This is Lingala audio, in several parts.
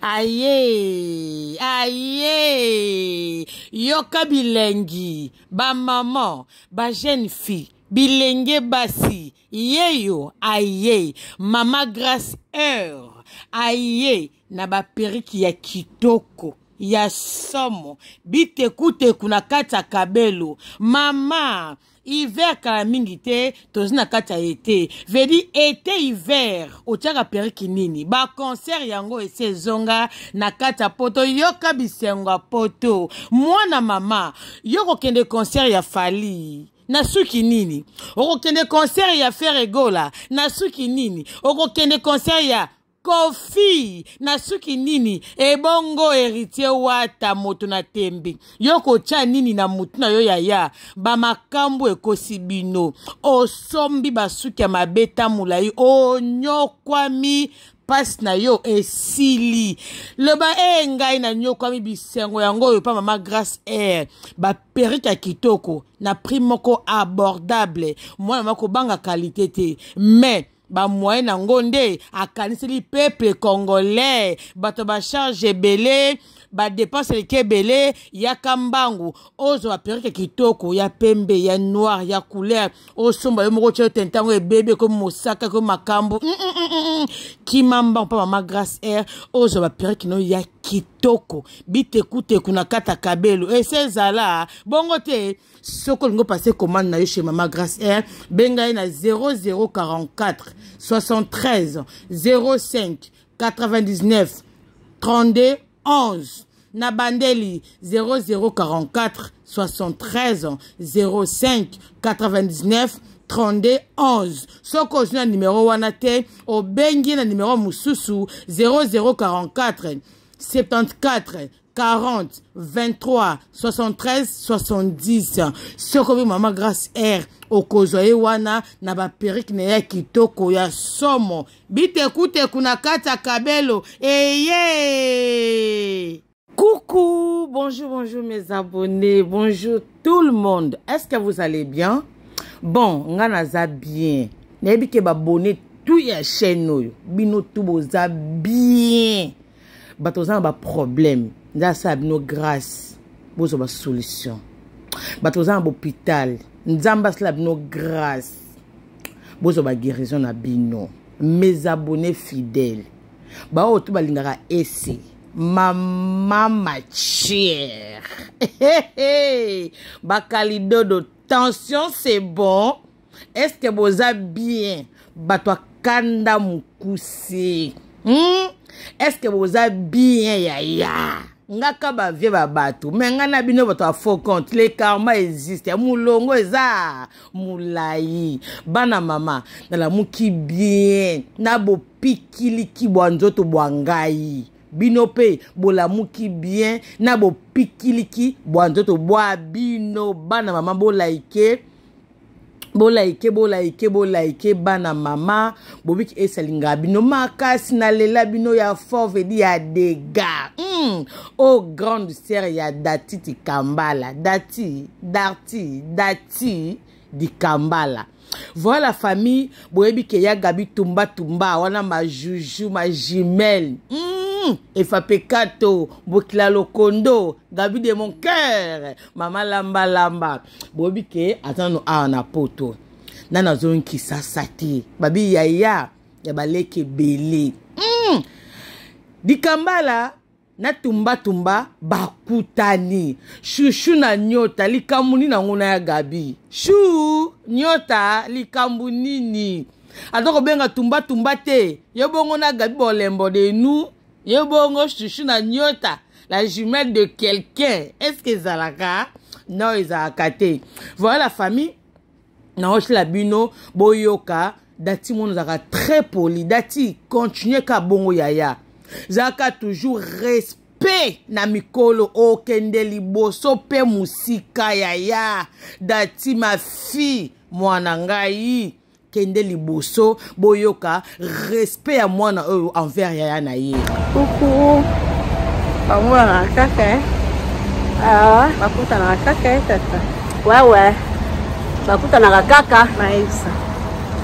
Aye, aye, yoka bilengi, ba maman, ba jeune fille, bilenge basi, yeyo, aye, mama grâce heure, aye, na ba periki ya kitoko, ya somo, bite kute kuna kata kabelo, mama, hiver kala mingi te tozina kata été vedi été hiver otiaka periki nini ba concert yango ese zonga na kata poto yoka bisenga poto mwana mama yoko kende concert ya Fali na suki nini okokende concert ya Ferregola na suki nini okokende concert ya Kofi na suki nini ebongo héritier wata moto na tembe yoko cha nini na mutu na yo yaya ba makambo ekosibino osombi basuki ya mabeta mulai onyokwami pas na yo esili loba ngai na nyokwami bisengo yango yo pa mama grâce air ba perika kitoko na prix moko abordable mwana mako banga qualité te mais ba moyen na ngonde akaniseli peuple congolais bato ba charge belé ba dépense leke belé ya kambangu ozo ba perike kitoko ya pembe ya noir ya couleur osomba yo moko tyo tentango ebebe ko mosaka ko makambo kimamba pa mama grâce air ozo ba perike no ya kitoko bite kute kuna kata kabelo esezala bongo te soko lingo passer commande na yo chez mama grâce air benga na 0044 73 05 99 32 11 na bandeli 0044 73 05 99 32 11 soko jina numéro wana te o bengi na numéro mususu 0044 74 40 23 73 70 soko bi mama grâce air okozoe wana na ba periki na ya kitoko ya somo bite kute kuna kata kabelo eye. Coucou, bonjour mes abonnés, bonjour tout le monde. Est-ce que vous allez bien? Bon, ngana za bien. Nebi ke ba abonné tout ya chaîne yo. Bino tout boza bien. Batoza ba problème. Nda sa bino grâce. Bozo ba solution. Batoza ba hôpital. Nzamba sla bino grâce. Bozo ba guérison na bino. Mes abonnés fidèles. Ba o tout ba lingara essayer. Maman chère. Bakalidodo, tension c'est bon. Est-ce que vous avez bien? Batwa kanda mukuse. Est-ce que vous avez bien yaya? Ngaka ba vie ba batu. Mais ngana bino batwa faux compte. Les karma existent. Moulongo eza. Moulai. Bana mama. Nala muki bien. Nabo pikili ki bwanzoto bwangai. Binope bolamuki bien na bo pikiliki bwanzoto bwa bino bana mama bolaike bana mama bobiki esalinga bino makasi na lela bino ya fove di ya dega oh grande sœur ya dati ti kambala dati di kambala. Voilà famille boyebi ke ya gabi tumba wana ma juju ma jumelle efapekato bokila lokondo gabi de mon cœur mama lamba boyebi ke atano a na poto nana zon ki sasati babi yaya ya baleke belé di kambala na tumba bakutani shushu na nyota likamuni na ngona ya gabi shu nyota likambu nini adoko benga tumba te yobongo na gabi bolembo de nous yobongo shushu na nyota la jumelle de quelqu'un est-ce que zalaka non ezalaka te voilà la famille na hoche la bino boyoka dati mono zaka très poli dati continuer ka bongo yaya zaka toujours respect na mikolo okende liboso pe musika yaya dati ma fille mwana ngai kende liboso boyoka respect ya mwana oyo envers yaya na ye. Coucou. Pamoja na kaka bakuta na kaka tata. Ouais. Bakuta na kaka maïsa.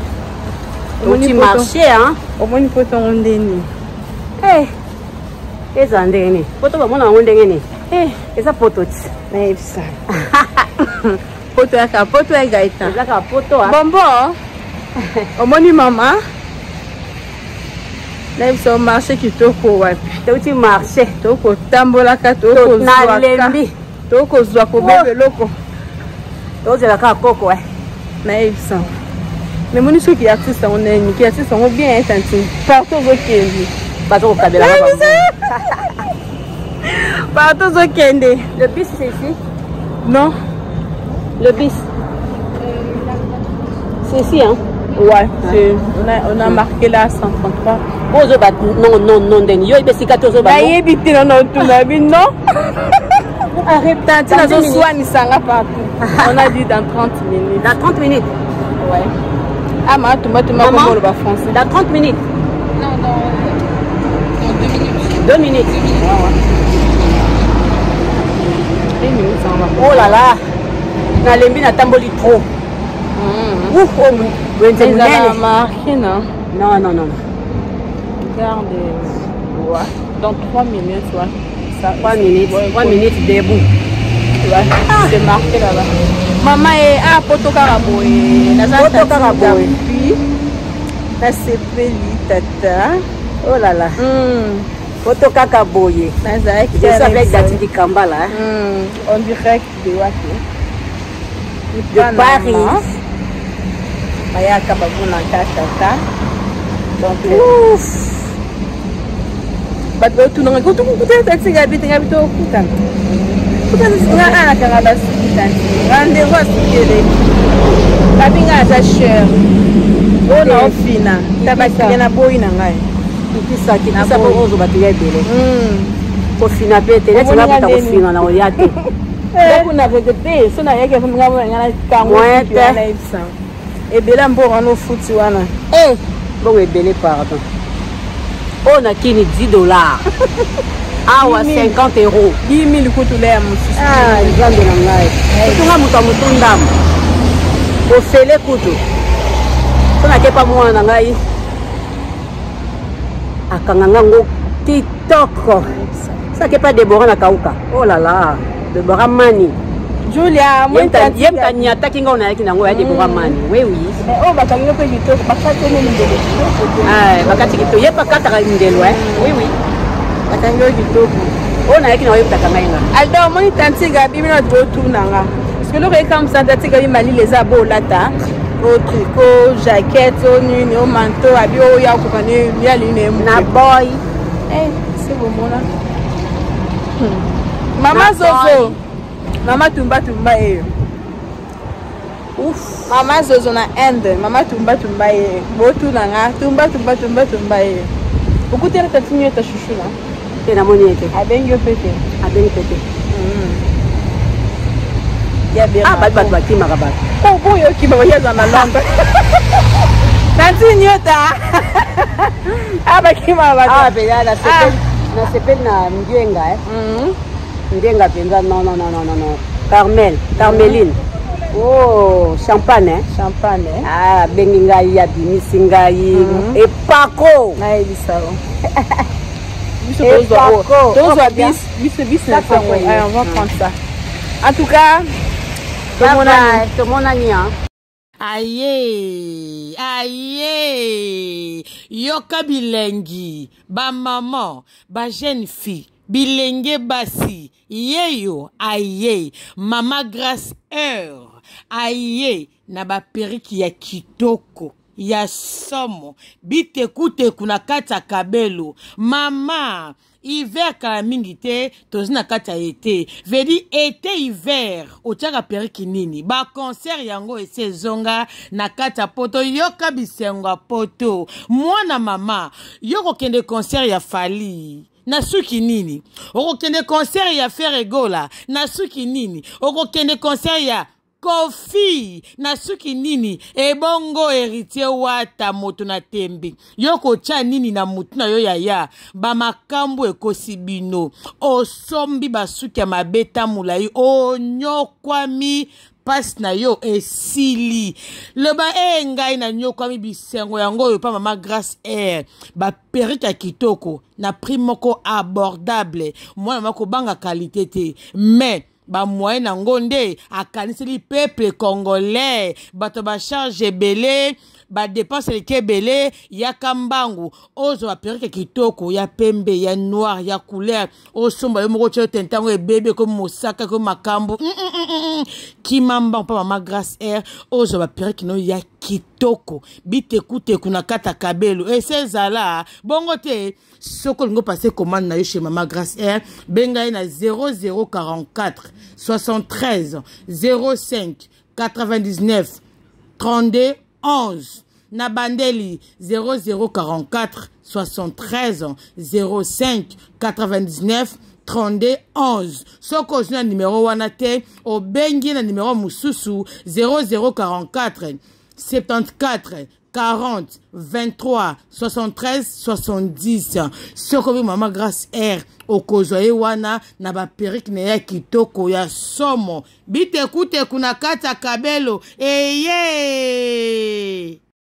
Au marché hein. Au moni poto ndeni. Eh. eza ndenge poto bamona yango ndenge nini eza poto ti nayebisa poto yaka poto ya Gaëtan ezaka poto bombo omoni mama nayebisa marché kitoko wapi teuti marché tokotambolaka nalembi tokozwa kobeba eloko tozelaka koko nayebisa mais moni soki artiste yango nani ki artiste yango bien tanti partout ozokende bato kokabelaka partout ozokende. Le bus c'est ici? Non. Le bus c'est ici hein? Ouais, on a marqué là 133. Bozo bat non deni yo ibesika tozo ba. Bayebi ti non non. Arrête tanti na zo soigner sanga partout. On a dit dans 30 minutes. Dans 30 minutes? Ouais. Ah ma tu m'as comment le bas français? Dans 30 minutes? Non, dans 2 minutes. 2 minutes. Ouais. 2 minutes ça va. Oh là là. Na lembi na tamboli trop. Ouf, c'est marqué non? Non. Regarde. Ouais. Dans 3 minutes, ouais. Ça, 3 minutes. 3 minutes debout. Ouais. C'est marqué là-bas. Maman est à Poto Carabo. Poto Carabo. Puis, la sepeli tata. Oh là là. Poto Carabo. Je suis avec Dati Kambala. En direct de Waké. De Paris. Maya Kababuna Tata. Donc, ouf. Bato tu n'as pas tout écouté, taxi habite habito kutan. Kutan nga ana karaba kutan. Rendez-vous à Sikele. Kabinga za cher. Ona ofina. Tabaki na boy na ngai. Kisa bo ozo bato ya bele. Ko fina pete, ne tira buta ko fina na oyate. Kuna vegete, sona yake funga ngana kango na ibsa. Ebela mbora no futi wana. Bon ebele pardon. On a kini $10. Ah ouais, 50 euros. 10 000 kutulea mususu. Ah, nzambe na ngai. Tunga mutu mutunda. O fele kutu. Tona kepa mwana na ngai. Akanganga ngo TikTok. Ça kepa Deborah na kauka. Oh là là, Deborah Mani. Julia, moi yem tanya takinga ona yaki nango ya Deborah Mani. Oui. Mais oh bakango pe kitoko, bakati ne ndelo. Ah, bakati kitoko. Yepa kata ka ndelo Oui. Bakango kitoko. On a yaki na yepta kanga. Aldo moni tanti gabi mina do tunanga. Parce que le rekam ça tanti gabi mali les abo lata. Au tricot, jaquette, au nuni, au manteau, abi o ya ko kane ya line na boy. C'est bon là. Maman Zozo. Maman Tumba Ouf. Maman Zozo na Inde. Maman Tumba Botu nanga. Tumba Beaucoup de temps tu ta chouchou là. Et la monnaie était. Abengo pété. Ya bien. Ah bat qui marabat. Oh boyo qui va voyager dans la lampe. Tanti nyota. Ah ba qui marabat. Ah ben là na sepel na Ndenga Ndenga penza non. Carmeline. Oh, champagne. Ah, bengingai ya bimisingai. Et Paco. Na ebisao. Bis na fait. On va prendre ça. En tout cas, tout mon ami hein. Aye, yoka bilengi, ba maman, ba jeune fille, bilenge basi, yeyo, aye, mama grâce heure, aye, na ba periki ya kitoko, ya somo, bite kute kuna kata kabelo, mama, hiver kala mingi te tozina kata été vedi été hiver otiaka periki nini ba concert yango ese zonga na kata poto yoka bisenga poto mwana mama yoko kende concert ya Fali na suki nini okokende concert ya Ferregola na suki nini okokende concert ya Kofi na suki nini ebongo héritier wata moto na tembe yoko cha nini na mutu na yo yaya ba makambo ekosibino osombi basuki ya mabeta mulai onyokwami passe na yo esili loba ngai na nyoka mi bisengo yango yo pa mama Grâce Air ba perruque ya kitoko na prix moko abordable mwana mako banga qualité te mais ba moyen na ngonde akaniseli peuple congolais bato ba charge belé ba dépense le kebele ya kambangu ozo ba perruque kitoko ya pembe ya noir ya couleur osomba yo moko tyo tentango e bébé comme mosaka comme makambo kimamba pa mama Grâce Air ozo ba perruque no ya kitoko bite kute kuna kata kabelo et sezala bongo te soko lingo passer commande na yo chez mama Grâce Air benga na 0044 73 05 99 32 11 na bandeli 0044 73 05 99 32 11 soko na numéro wana te o bengi na numéro mususu 0044 74 40 23 73 70 soko bi mama Grâce Air okozoye wana na ba perruque na ya kitoko ya somo bite kute kuna kata kabelo eye